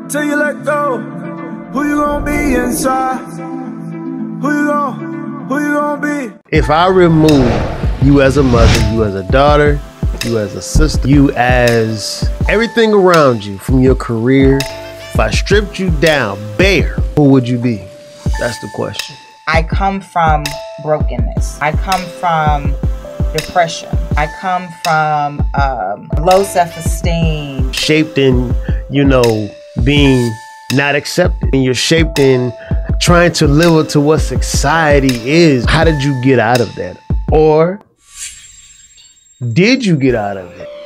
till you let go. Who you gonna be inside? Who you gonna be? If I remove you as a mother, you as a daughter, you as a sister, you as everything around you from your career, if I stripped you down bare, who would you be? That's the question. I come from brokenness. I come from depression. I come from low self-esteem. Shaped in, being not accepted. And you're shaped in trying to live up to what society is. How did you get out of that? Or did you get out of it?